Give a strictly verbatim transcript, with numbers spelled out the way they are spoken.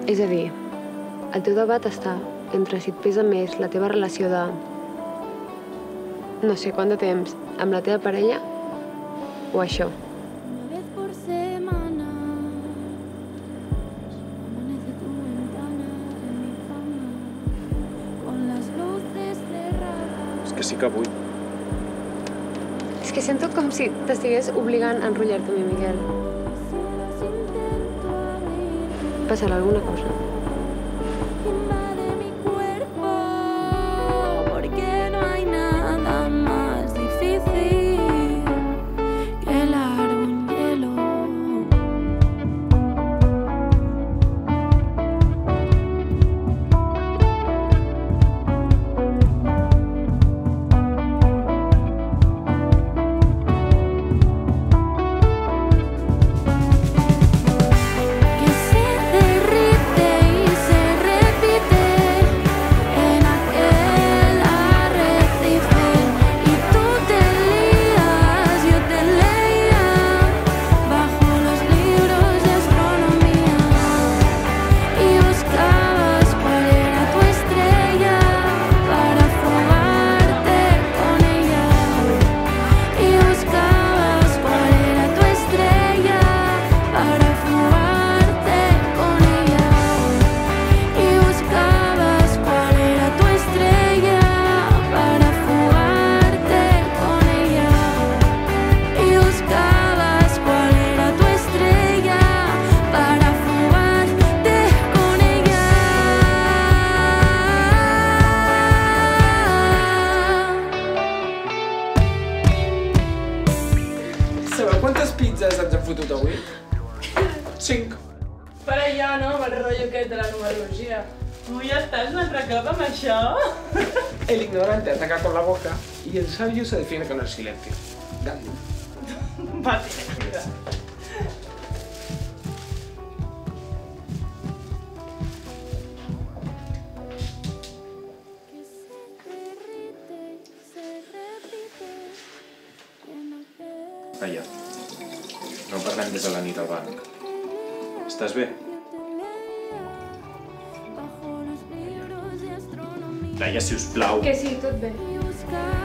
És a dir, el teu debat està entre si et pesa més la teva relació de no sé quant de temps amb la teva parella o això. És que sí que vull. És que sento com si t'estigués obligant a enrotllar-te amb mi, Miquel. Passarà alguna cosa? Sabeu quantes pizzas ens hem fotut avui? Cinc. Per allà, no? Amb el rotllo aquest de la numerologia. Ui, ja estàs un altre cop amb això? El ignorante ataca con la boca y el sabio se defiende con el silencio. Gandhi. Va, tira, tira. Calla. No parlem des de la nit al banc. Estàs bé? Laia, sisplau. Que sí, tot bé.